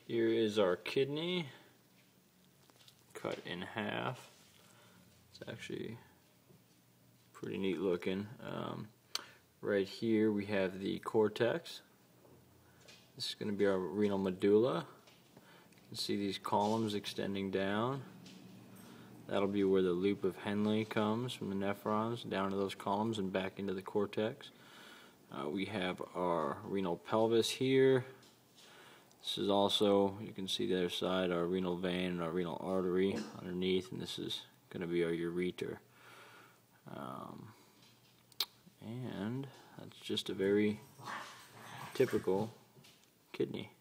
Here is our kidney, cut in half. It's actually pretty neat looking. Right here we have the cortex. This is going to be our renal medulla. You can see these columns extending down. That'll be where the loop of Henle comes from the nephrons down to those columns and back into the cortex. We have our renal pelvis here. This is also, you can see the other side, our renal vein and our renal artery underneath, and this is going to be our ureter. And that's just a very typical kidney.